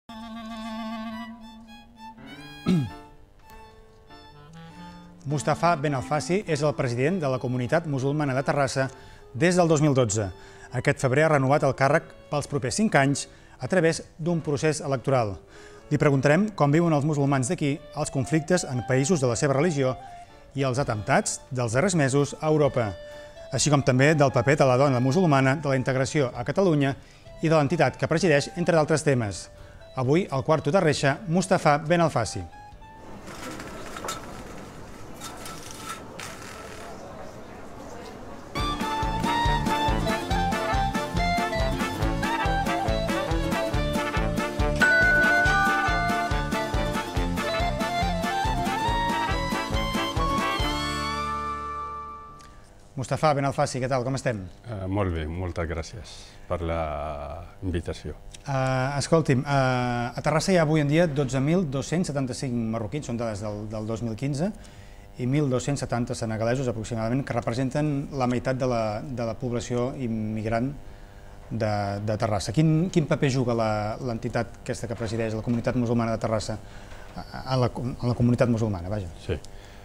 Mustafa Ben Alfasi és el president de la Comunitat Musulmana de Terrassa des del 2012. Aquest febrer ha renovat el càrrec pels propers 5 anys a través d'un procés electoral. Li preguntarem com viuen els musulmans d'aquí els conflictes en països de la seva religió i els atemptats dels darrers mesos a Europa, així com també del paper de la dona musulmana, de la integració a Catalunya i de l'entitat que presideix, entre d'altres temes. Avui, al quarto de reixa, Mustafa Ben Alfasi. Mustafa Ben Alfasi, què tal? Com estem? Molt bé, moltes gràcies per la invitació. Escolti'm, a Terrassa hi ha avui en dia 12.275 marroquins, són dades del 2015, i 1.270 senegalesos aproximadament, que representen la meitat de la població immigrant de Terrassa. Quin paper juga l'entitat aquesta que presideix, la Comunitat Musulmana de Terrassa, a la comunitat musulmana, vaja? Sí.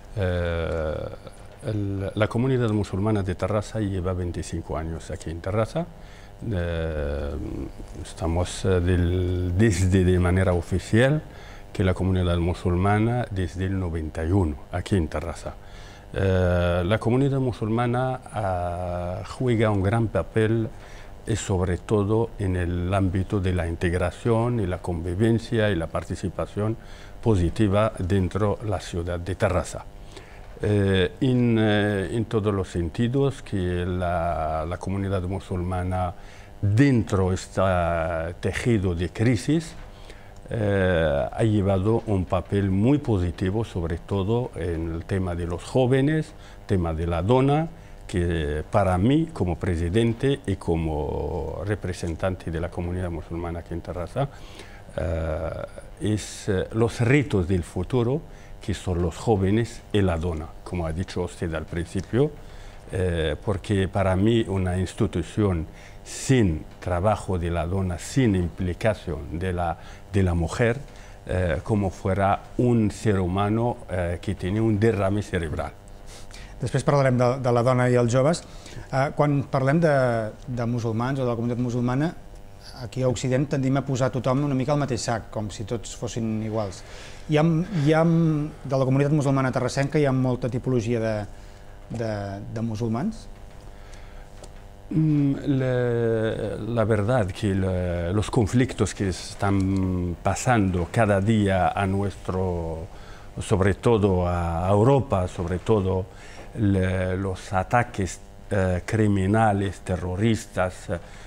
La comunidad musulmana de Terrassa lleva 25 años aquí en Terrassa. Estamos desde de manera oficial que la comunidad musulmana desde el 91 aquí en Terrassa. La comunidad musulmana juega un gran papel sobre todo en el ámbito de la integración y la convivencia y la participación positiva dentro de la ciudad de Terrassa. En todos los sentidos que la comunidad musulmana dentro de este tejido de crisis ha llevado un papel muy positivo, sobre todo en el tema de los jóvenes, tema de la dona, que para mí como presidente y como representante de la comunidad musulmana aquí en Terrassa es los retos del futuro, que son los jóvenes y la dona, como ha dicho usted al principio, porque para mí una institución sin trabajo de la dona, sin implicación de la mujer, como fuera un ser humano que tiene un derrame cerebral. Després parlarem de la dona i els joves. Quan parlem de musulmans o de la comunitat musulmana, aquí a Occident tendim a posar tothom una mica al mateix sac, com si tots fossin iguals. De la comunitat musulmana terrassenca hi ha molta tipologia de musulmans? La verdad que los conflictos que están pasando cada día a sobre todo a Europa, sobre todo los ataques criminales, terroristas,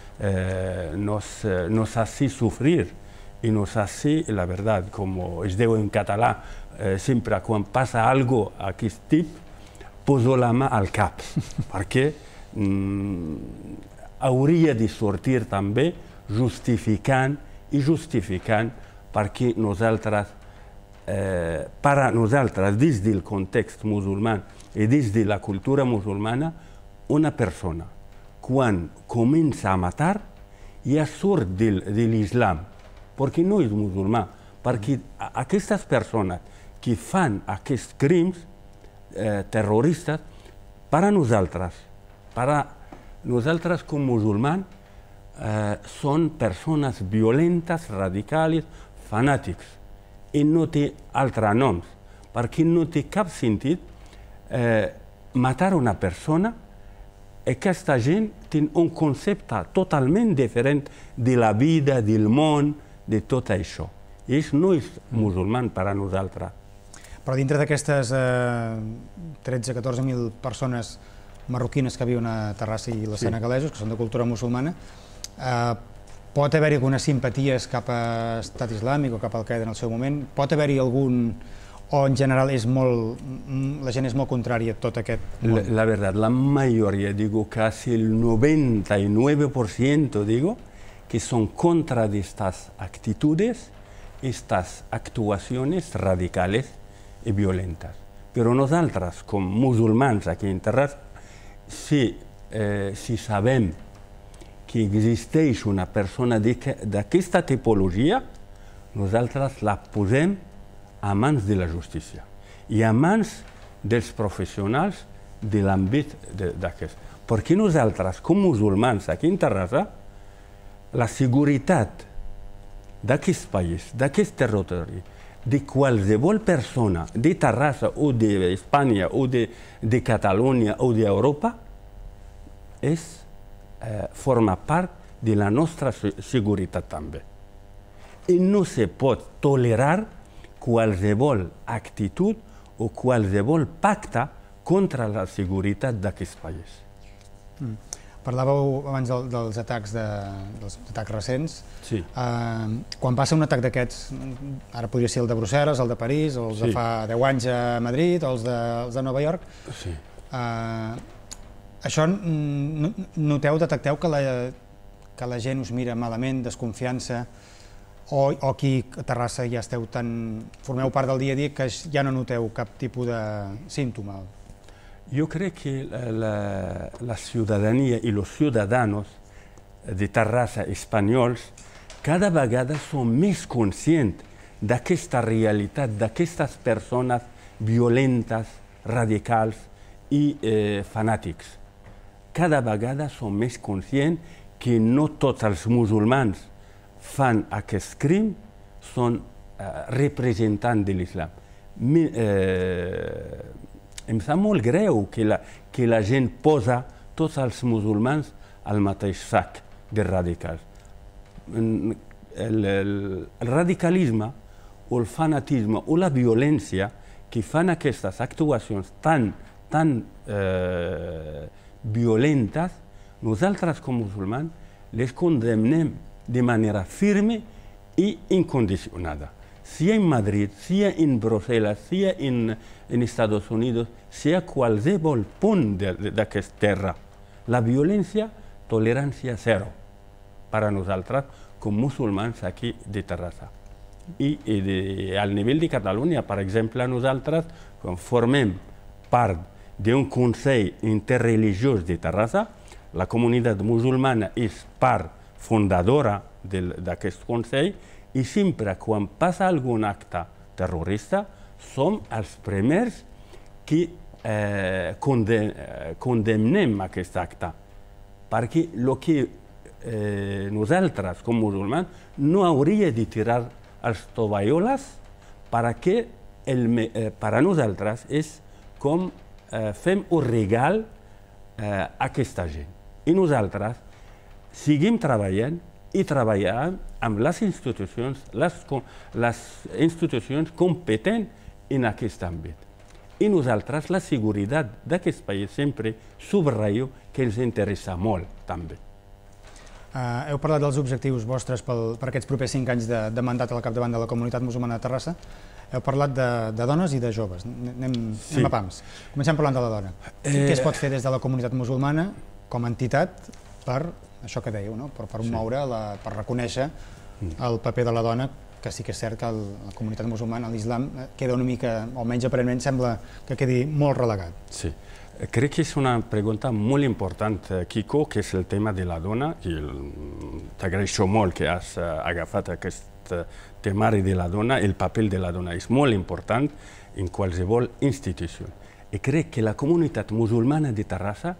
nos hace sufrir y nos hace, la verdad, como es digo en catalán, siempre cuando pasa algo a aquest tip, poso la mà al cap, perquè hauria de sortir també justificant perquè nosaltres, des del context musulmà i des de la cultura musulmana, una persona, quan comença a matar, ja surt de l'islam, perquè no és musulmà, perquè aquestes persones que fan aquests crims terroristes, per a nosaltres com musulmans, són persones violentes, radicals, fanàtics, i no té altres noms, perquè no té cap sentit matar una persona. Aquesta gent té un concepte totalment diferent de la vida, del món, de tot això. I ells no és musulmà per a nosaltres. Però dintre d'aquestes 13-14.000 persones marroquines que viuen a Terrassa i les senegalesos, que són de cultura musulmana, pot haver-hi algunes simpaties cap a Estat Islàmic o cap al Qaeda en el seu moment? Pot haver-hi algun, o en general la gent és molt contrària a tot aquest món? La verdad, la mayoría, digo casi el 99%, digo, que son contra de estas actitudes, estas actuaciones radicales y violentas. Pero nosaltres, com musulmans aquí en Terrassa, si sabem que existeix una persona d'aquesta tipologia, nosaltres la posem a mans de la justícia i a mans dels professionals de l'àmbit d'aquest. Perquè nosaltres, com musulmans aquí en Terrassa, la seguretat d'aquest país, d'aquest territori, de qualsevol persona de Terrassa o d'Espanya o de Catalunya o d'Europa forma part de la nostra seguretat també. I no se pot tolerar qualsevol actitud o qualsevol pacte contra la seguretat d'aquest país. Parlàveu abans dels atacs recents. Sí. Quan passa un atac d'aquests, ara podria ser el de Brussel·les, el de París, o els de fa 10 anys a Madrid, o els de Nova York, això noteu, detecteu que la gent us mira malament, desconfiança, o aquí a Terrassa ja formeu part del dia a dia que ja no noteu cap tipus de símptoma? Yo creo que la ciudadanía y los ciudadanos de Terrassa espanyols cada vegada són més conscients d'aquesta realitat, d'aquestes persones violentes, radicals i fanàtics. Cada vegada són més conscients que no tots els musulmans fan aquest crim, són representants de l'islam. Em sap molt greu que la gent posa tots els musulmans al mateix sac de radicals. El radicalisme o el fanatisme o la violència que fan aquestes actuacions tan violentes, nosaltres com musulmans les condemnem de manera firme i incondicionada. Sia en Madrid, sia en Brussel·les, sia en Estats Units, sia a qualsevol punt d'aquesta terra. La violència, tolerància zero per a nosaltres com musulmans aquí de Terrassa. I al nivell de Catalunya, per exemple, nosaltres formem part d'un Consell Interreligiós de Terrassa. La comunitat musulmana és part fundadora d'aquest Consell i sempre quan passa algun acte terrorista som els primers que condemnem aquest acte, perquè el que nosaltres com musulmans no hauria de tirar els tovalloles perquè per a nosaltres és com fem un regal a aquesta gent. I nosaltres seguim treballant i treballar amb les institucions competents en aquest àmbit. I nosaltres, la seguretat d'aquest país sempre subratllo que ens interessa molt, també. Heu parlat dels objectius vostres per aquests propers 5 anys de mandat al capdavant de la comunitat musulmana de Terrassa. Heu parlat de dones i de joves. Anem a pams. Comencem parlant de la dona. Què es pot fer des de la comunitat musulmana com a entitat per això que dèieu, per promoure, per reconèixer el paper de la dona, que sí que és cert que la comunitat musulmana, l'islam, queda una mica, o almenys aparentment, sembla que quedi molt relegat. Sí. Crec que és una pregunta molt important, Quico, que és el tema de la dona, i t'agraeixo molt que has agafat aquest temari de la dona. El paper de la dona és molt important en qualsevol institució. I crec que la comunitat musulmana de Terrassa,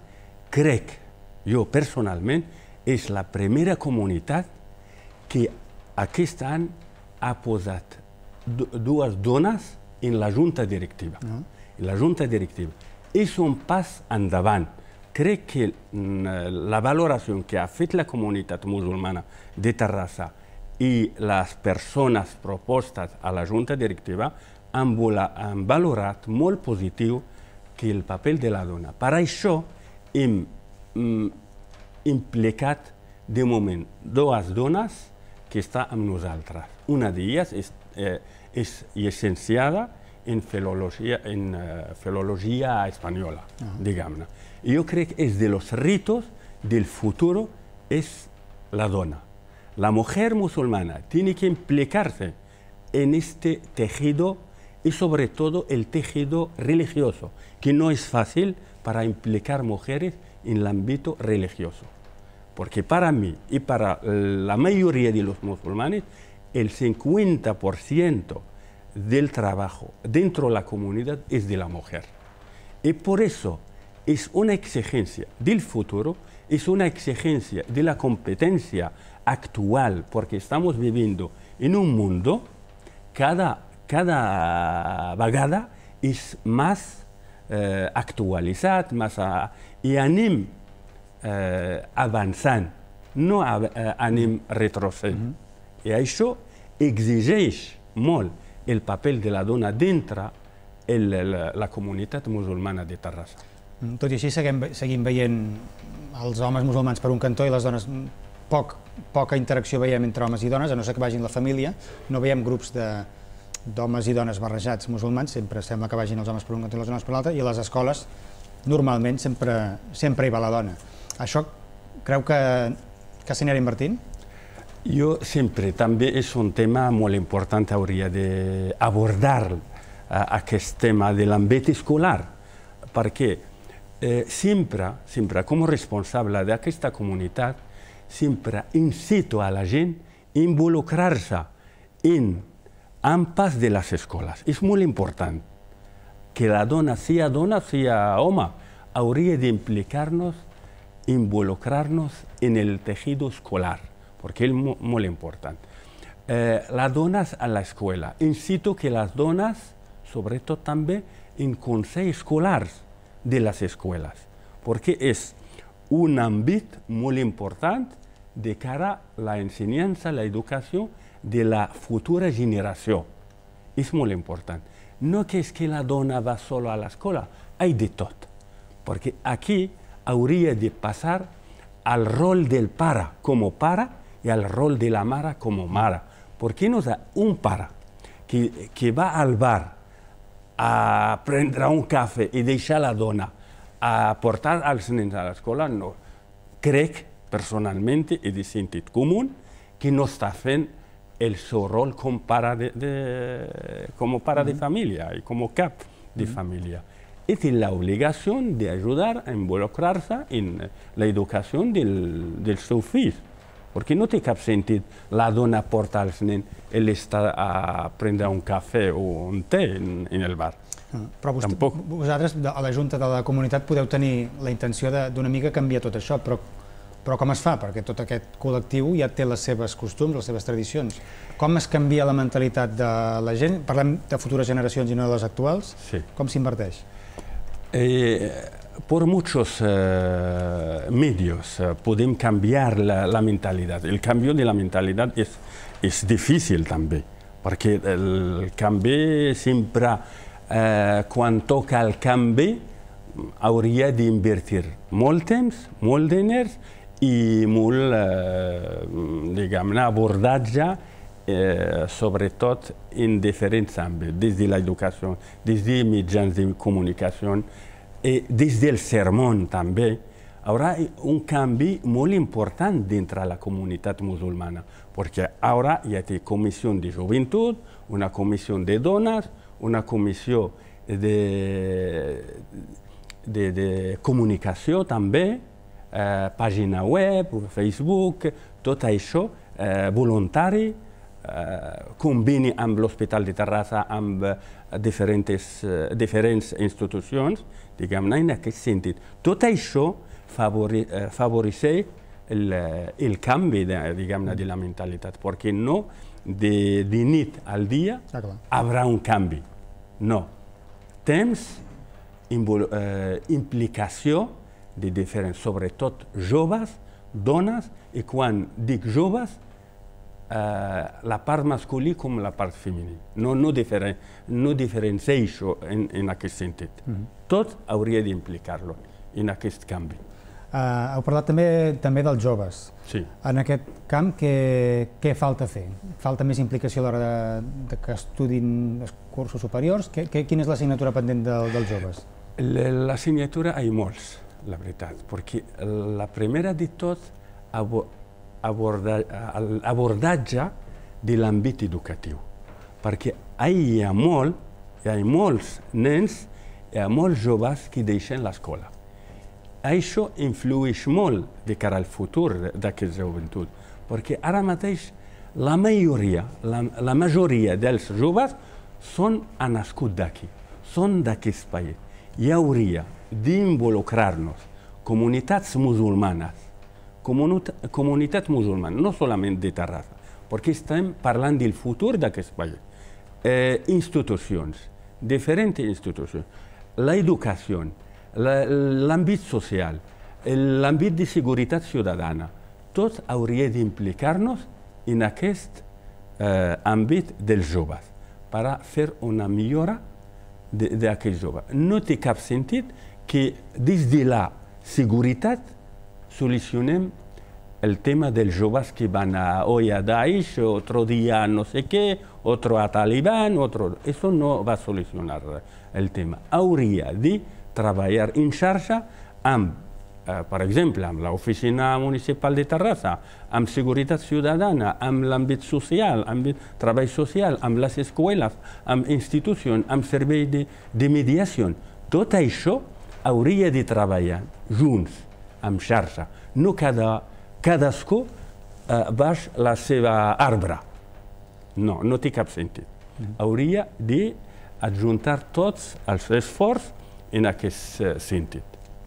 jo personalment, és la primera comunitat que aquest any ha posat 2 dones en la junta directiva. La junta directiva és un pas endavant. Crec que la valoració que ha fet la comunitat musulmana de Terrassa i les persones propostes a la junta directiva han valorat molt positiu que el paper de la dona. Per això hem implicat de moment 2 dones que estan amb nosaltres. Una d'elles és llicenciada en filologia espanyola, diguem-ne. Jo crec que és de los ritos del futuro es la dona. La mujer musulmana tiene que implicarse en este tejido y sobre todo el tejido religioso, que no es fácil para implicar mujeres en el ámbito religioso. Porque para mí y para la mayoría de los musulmanes, el 50% del trabajo dentro de la comunidad es de la mujer. Y por eso es una exigencia del futuro, es una exigencia de la competencia actual, porque estamos viviendo en un mundo cada vegada és més actualitzat, i anem avançant, no anem retrocedint. I això exigeix molt el paper de la dona dintre la comunitat musulmana de Terrassa. Tot i així seguim veient els homes musulmans per un cantó i les dones poca interacció veiem entre homes i dones, a no ser que vagin la família, no veiem grups d'homes i dones barrejats musulmans, sempre sembla que vagin els homes per un cantó i les dones per l'altre, i a les escoles normalment sempre hi va la dona. Això creu que s'hi anirà invertint? Jo sempre, també és un tema molt important, hauria d'abordar aquest tema de l'àmbit escolar, perquè sempre, com a responsable d'aquesta comunitat, sempre incito a la gent a involucrar-se en àmbits de les escoles. És molt important que la dona, sia home, hauria d'implicar-nos, involucrar-nos en el tejido escolar, perquè és molt important. Les dones a l'escola, incito que les dones, sobretot també en consells escolars de les escoles, perquè és un àmbit molt important de cara a l'ensenyança, l'educació de la futura generació. És molt important. No que és que la dona va sola a l'escola, hi de tot. Perquè aquí hauria de passar al rol del pare com a pare i al rol de la mare com a mare. Perquè no és un pare que va al bar a prendre un cafè i deixar la dona a portar els nens a l'escola, no. Crec, personalment, i de sentit comú, que no està fent el seu rol com pare de família i com a cap de família. I té l'obligació d'ajudar a involucrar-se en l'educació dels seus fills. Perquè no té cap sentit la dona porta els nens i l'està a prendre un cafè o un té en el bar. Però vosaltres, a la Junta de la Comunitat, podeu tenir la intenció d'una mica canviar tot això, però com es fa? Perquè tot aquest col·lectiu ja té les seves costums, les seves tradicions. Com es canvia la mentalitat de la gent? Parlem de futures generacions i no de les actuals. Com s'inverteix? Por muchos medios podem canviar la mentalitat. El canvi de la mentalitat és difícil també, perquè el canvi sempre, quan toca el canvi, hauria d'invertir molt temps, molt diners i molt, diguem-ne, abordatge, sobretot en diferents àmbits, des de l'educació, des de mitjans de comunicació, des del sermó també. Hi haurà un canvi molt important dintre la comunitat musulmana, perquè ara hi ha una comissió de joventut, una comissió de dones, una comissió de comunicació també, pàgina web, Facebook, tot això voluntari, conveni amb l'Hospital de Terrassa, amb diferents institucions, diguem-ne, en aquest sentit. Tot això favoreix el canvi, diguem-ne, de la mentalitat, perquè no de nit al dia haurà un canvi. No. Temps, implicació de diferents, sobretot joves, dones, i quan dic joves, la part masculina com la part femenina. No diferencieixo en aquest sentit. Tot hauria d'implicar-lo en aquest canvi. Heu parlat també dels joves. Sí. En aquest camp, què falta fer? Falta més implicació a l'hora que estudin els cursos superiors? Quina és l'assignatura pendent dels joves? L'assignatura hi ha molts, la veritat, perquè la primera de tot, l'abordatge de l'àmbit educatiu, perquè hi ha molts nens, hi ha molts joves que deixen l'escola. Això influeix molt de cara al futur d'aquesta joventut, perquè ara mateix la majoria dels joves han nascut d'aquí, són d'aquest país. Hi hauria d'involucrar-nos comunitats musulmanes, no solament de Terrassa, perquè estem parlant del futur d'aquest país. Institucions, diferents institucions, l'educació, l'àmbit social, l'àmbit de seguretat ciutadana, tots hauria d'implicar-nos en aquest àmbit dels joves per a fer una millora d'aquests joves. No té cap sentit que des de la seguretat solucionem el tema dels joves que van hoy a Daesh, otro día no sé qué, otro a Talibán, eso no va a solucionar el tema. Hauria de treballar en xarxa amb, per exemple, amb l'Oficina Municipal de Terrassa, amb Seguretat Ciutadana, amb l'àmbit social, amb treball social, amb les escoles, amb institucions, amb servei de mediació. Tot això hauria de treballar junts, amb xarxa, no cadascú baix la seva arbre. No, no té cap sentit. Hauria d'adjuntar tots els esforços en aquest sentit.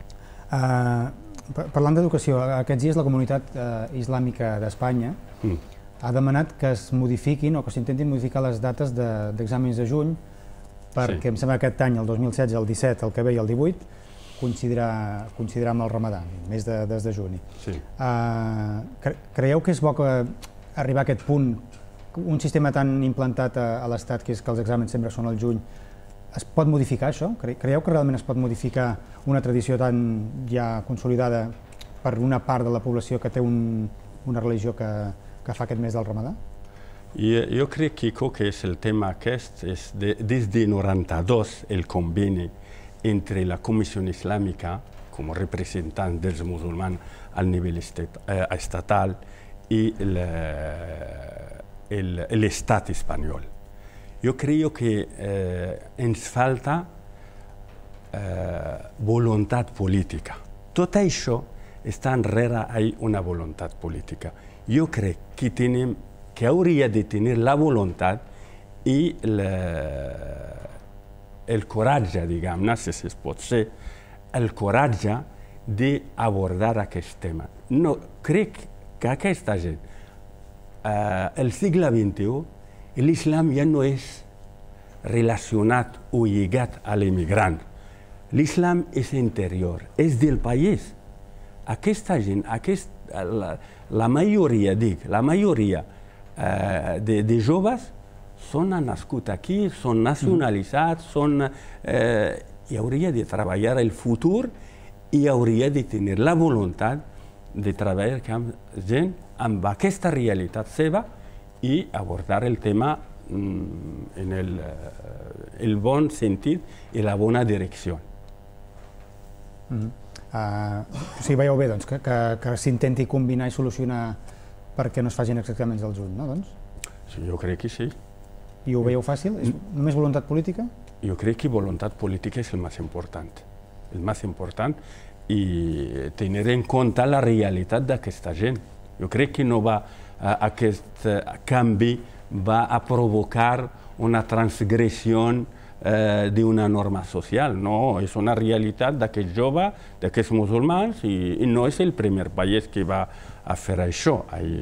Parlant d'educació, aquests dies la comunitat islàmica d'Espanya ha demanat que es modifiquin o que s'intentin modificar les dates d'exàmens de juny perquè em sembla que aquest any, el 2016, el 17, el que ve i el 18, coincidirà amb el Ramadà, mes de juny. Creieu que és bo arribar a aquest punt, un sistema tan implantat a l'Estat, que és que els exàmens sempre són al juny, es pot modificar això? Creieu que realment es pot modificar una tradició tan ja consolidada per una part de la població que té una religió que fa aquest mes del Ramadà? Jo crec que és el tema aquest, des de 92 el conveni entre la Comissió Islàmica, com a representant dels musulmans al nivell estatal, i l'estat espanyol. Jo crec que ens falta voluntat política. Tot això està enrere una voluntat política. Jo crec que hauria de tenir la voluntat i el coratge, diguem-ne, si es pot ser, el coratge d'abordar aquest tema. No, crec que aquesta gent, al segle XXI, l'islam ja no és relacionat o lligat a l'immigrant. L'islam és interior, és del país. Aquesta gent, la majoria de joves són nascuts aquí, són nacionalitzats, i hauria de treballar el futur i hauria de tenir la voluntat de treballar amb gent amb aquesta realitat seva i abordar el tema en el bon sentit i la bona direcció. Sí, veieu bé que s'intenti combinar i solucionar perquè no es facin els exàmens al juny, no? Sí, jo crec que sí. I ho veieu fàcil? És només voluntat política? Jo crec que voluntat política és el més important. El més important i tenir en compte la realitat d'aquesta gent. Jo crec que aquest canvi va a provocar una transgressió d'una norma social. No, és una realitat d'aquests joves, d'aquests musulmans, i no és el primer país que va a fer això.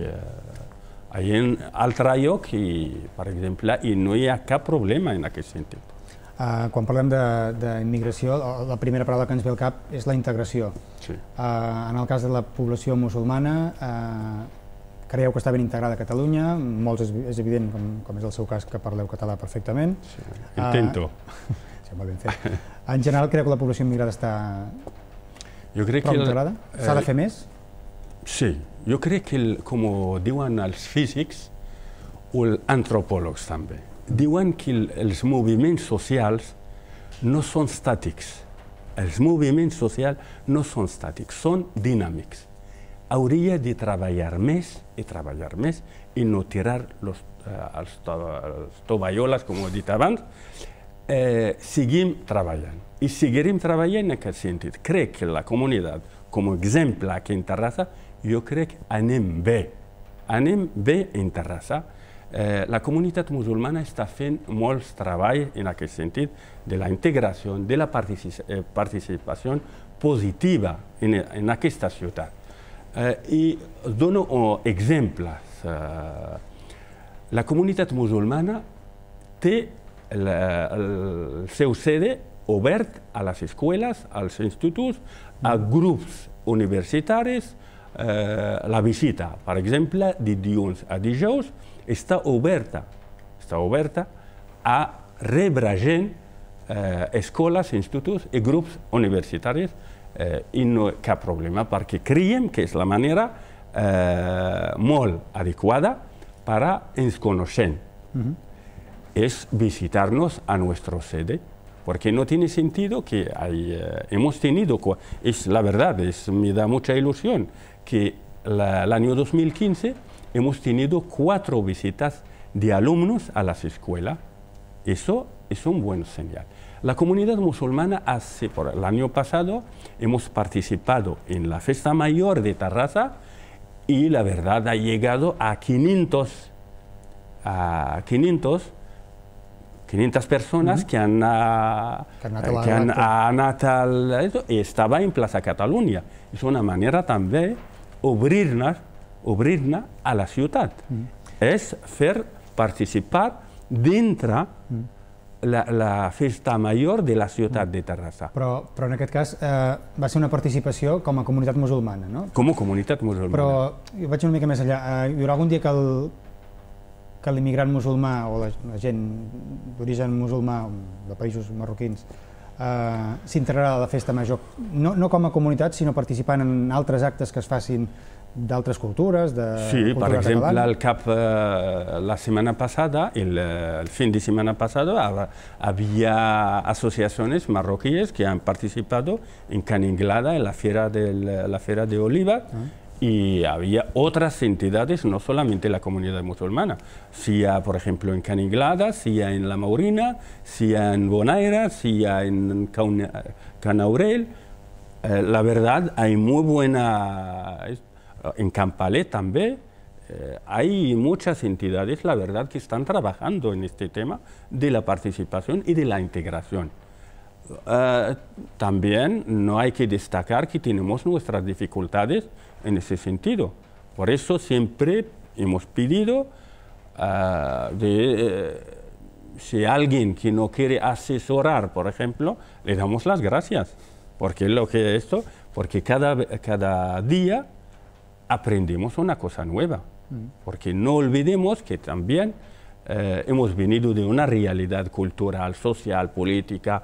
En altre lloc, per exemple, i no hi ha cap problema en aquest sentit. Quan parlem d'immigració, la primera paraula que ens ve al cap és la integració. En el cas de la població musulmana, creieu que està ben integrada a Catalunya? Molts és evident, com és el seu cas, que parleu català perfectament. Intento. Molt ben fet. En general, creu que la població immigrada està prou integrada? S'ha de fer més? Sí, jo crec que, com diuen els físics o els antropòlegs també, diuen que els moviments socials no són estàtics. Els moviments socials no són estàtics, són dinàmics. Hauria de treballar més i no tirar els tovalloles, com he dit abans. Seguim treballant i seguirem treballant en aquest sentit. Crec que la comunitat, com a exemple aquí en Terrassa, jo crec que anem bé. anem bé en Terrassa. La comunitat musulmana està fent molts treballs en aquest sentit de la integració, de la participació positiva en aquesta ciutat. I dono exemples. La comunitat musulmana té el seu sede obert a les escoles, als instituts, a grups universitaris. La visita, per exemple, de dilluns a dijous, està oberta a rebre gent, escoles, instituts i grups universitaris, i no hi ha cap problema, perquè creiem que és la manera molt adequada per a ens conèixer. Es visitarnos a nuestro sede, porque no tiene sentido que hemos tenido, es la verdad, me da mucha ilusión, que el año 2015 hemos tenido 4 visitas de alumnos a las escuelas. Eso es un buen señal. La comunidad musulmana por el año pasado hemos participado en la Fiesta Mayor de Terrassa y la verdad ha llegado a 500 personas que han anat i estava en Plaça Catalunya. És una manera també obrir-ne a la ciutat. És fer participar dintre la festa major de la ciutat de Terrassa. Però en aquest cas va ser una participació com a comunitat musulmana, no? Com a comunitat musulmana. Però jo vaig una mica més enllà. Hi haurà algun dia que l'immigrant musulmà o la gent d'origen musulmà de països marroquins s'integrarà a la festa major, no com a comunitat, sinó participant en altres actes que es facin d'altres cultures, de sí, cultura per exemple, catalana? La setmana passada, el fin de semana pasado, había asociaciones marroquíes que han participado en Caninglada, en la Feria de Oliva, y había otras entidades, no solamente la comunidad musulmana, sea por ejemplo en Caninglada, sea en La Maurina, sea en Bonaire, sea en Canaurel. La verdad, hay muy buena... En Campalet también hay muchas entidades, la verdad, que están trabajando en este tema de la participación y de la integración. También no hay que destacar que tenemos nuestras dificultades en ese sentido. Por eso siempre hemos pedido si alguien que no quiere asesorar, por ejemplo, le damos las gracias. Porque cada día aprendemos una cosa nueva. Porque no olvidemos que también hemos venido de una realidad cultural, social, política,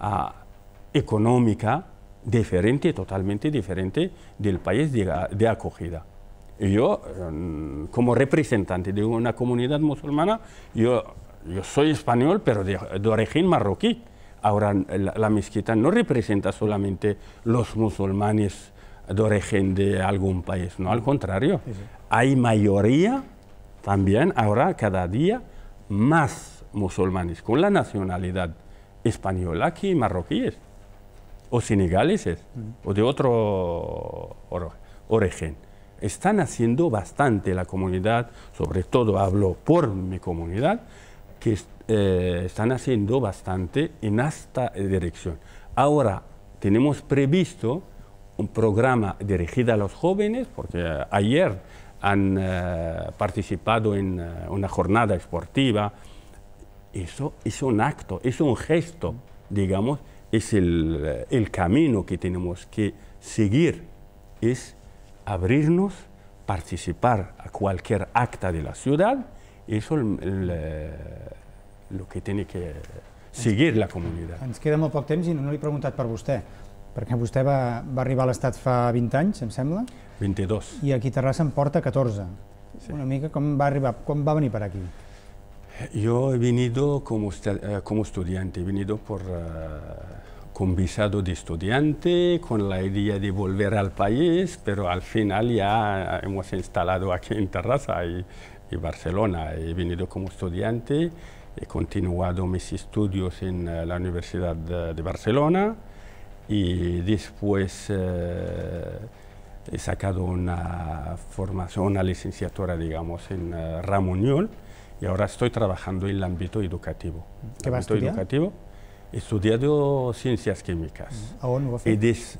económica, diferente, totalmente diferente del país de acogida. Y yo, como representante de una comunidad musulmana, yo soy español, pero de origen marroquí. Ahora, la mezquita no representa solamente los musulmanes de origen de algún país, no, al contrario. Sí, sí. Hay mayoría también, ahora cada día, más musulmanes con la nacionalidad española que marroquíes, o senegaleses, o de otro origen. Están haciendo bastante la comunidad, sobre todo hablo por mi comunidad, que están haciendo bastante en esta dirección. Ahora tenemos previsto un programa dirigido a los jóvenes, porque ayer han participado en una jornada esportiva. Eso es un acto, es un gesto, digamos, es el camino que tenemos que seguir, es abrirnos, participar a cualquier acta de la ciudad. Eso es lo que tiene que seguir la comunitat. Ens queda molt poc temps i no l'he preguntat per vostè, perquè vostè va arribar a l'Estat fa 20 anys, em sembla? 22. I aquí a Terrassa en porta 14. Sí. Una mica com va venir per aquí? Yo he venido como estudiante, he venido con visado de estudiante, con la idea de volver al país, pero al final ya hemos instalado aquí en Terrassa y Barcelona. He venido como estudiante, he continuado mis estudios en la Universidad de Barcelona y después he sacado una formación, una licenciatura, digamos, en Ramuniol, y ahora estoy trabajando en el ámbito educativo. ¿Qué va a estudiar? Educativo. He estudiado ciencias químicas. A on ho va fer?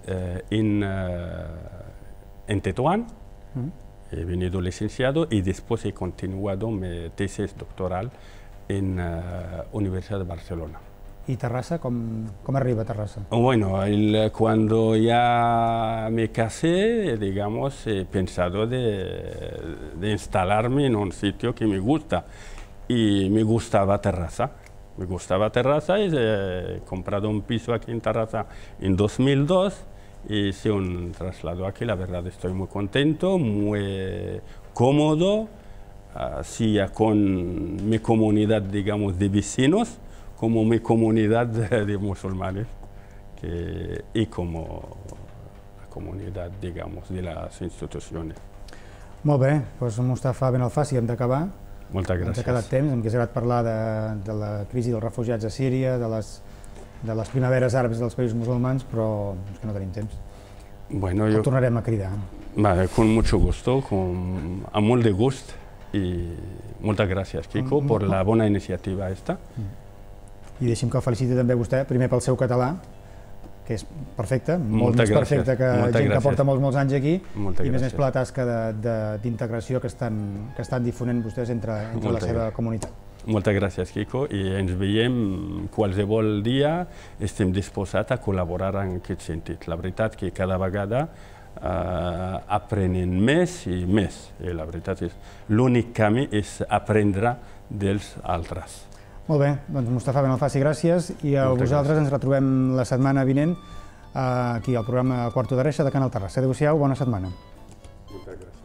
En Tetuán. He venido licenciado y después he continuado mi tesis doctoral en Universidad de Barcelona. I Terrassa, com arriba a Terrassa? Bueno, cuando ya me casé, digamos, he pensado de instalarme en un sitio que me gusta. Y me gustaba Terrassa. Me gustaba Terrassa y he comprado un piso aquí en Terrassa en 2002 y hice un traslado aquí. La verdad estoy muy contento, muy cómodo, así con mi comunidad, digamos, de vecinos, como mi comunidad de musulmanes y como la comunidad, digamos, de las instituciones. Molt bé, doncs Mustafa Benalfassi, hem d'acabar. Moltes gràcies. Ens ha quedat temps, em hauria agradat parlar de la crisi dels refugiats a Síria, de les primaveres àrabs dels països musulmans, però és que no tenim temps. Bueno, El tornarem a cridar. Vale, con mucho gusto, amb molt de gust, i moltes gràcies, Quico, per la bona iniciativa esta. I deixi'm que el feliciti també a vostè, primer pel seu català, que és perfecte, molt Moltes més perfecte gràcies. que Moltes gent que gràcies. porta molts anys aquí, Moltes i més gràcies. per la tasca d'integració que estan difonent vostès entre la Moltes seva gràcies. comunitat. Moltes gràcies, Quico, i ens veiem qualsevol dia. Estem disposats a col·laborar en aquest sentit. La veritat que cada vegada aprenem més i més. I la veritat és l'únic camí és aprendre dels altres. Molt bé, doncs Mustafa Benalfassi, gràcies, i a vosaltres ens retrobem la setmana vinent aquí al programa Quarto de Reixa de Canal Terrassa. Adéu-siau, bona setmana. Moltes gràcies.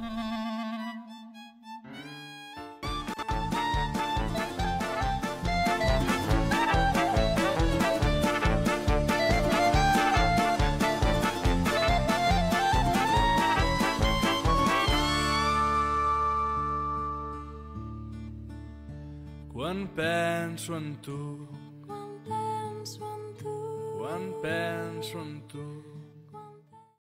Quan penso en tu, quan penso en tu,